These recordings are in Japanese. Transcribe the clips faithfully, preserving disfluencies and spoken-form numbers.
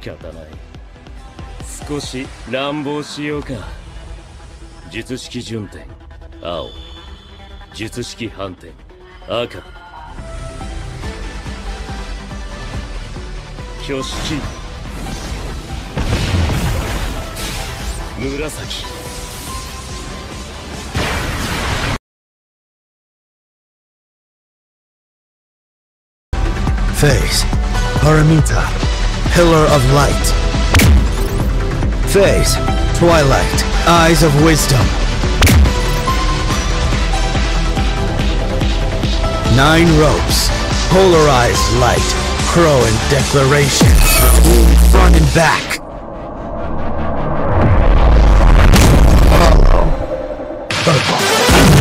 方ない。少し乱暴しようか。術式順天青、術式反転赤、挙式紫。 Phase, Paramita, Pillar of Light. Phase, Twilight, Eyes of Wisdom. Nine Ropes, Polarized Light, Crow and Declaration. Front and back. Hollow. Purple.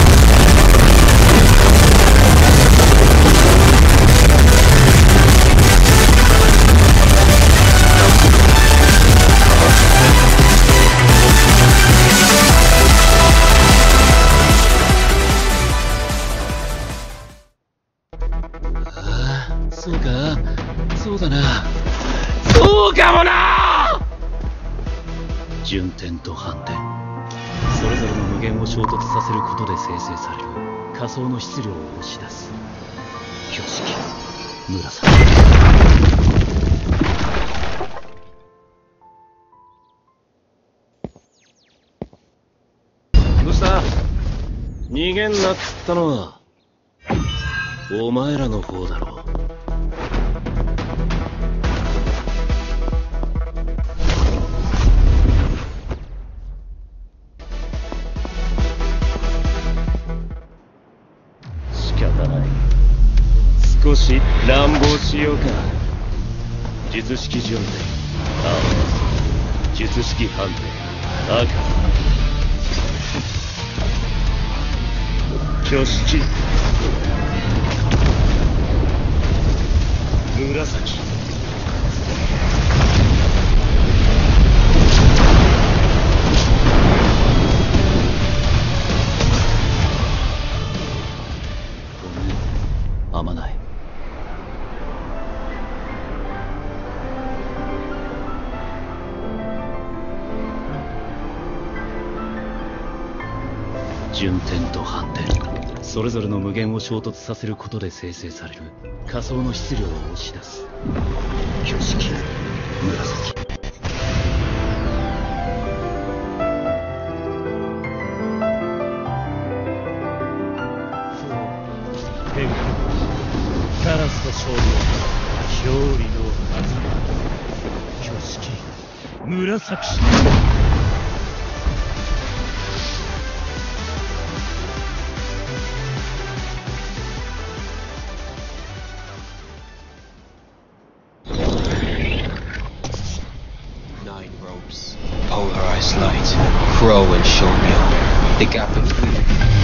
Ah, そうか、そうだな、そうかもな。順天と反転、それぞれの無限を衝突させることで生成される仮想の質量を押し出す。挙式紫。どうした？逃げんなっつったのはお前らの方だろう。仕方ない。少し乱暴しようか。術式順天青、術式反転赤、挙式紫。ごめん、あまない。順天と反転、それぞれの無限を衝突させることで生成される仮想の質量を押し出す。挙式紫。天下カラスと勝利は表裏のはず。挙式紫。 Nine ropes, polarized light, crow and showbill. The gap between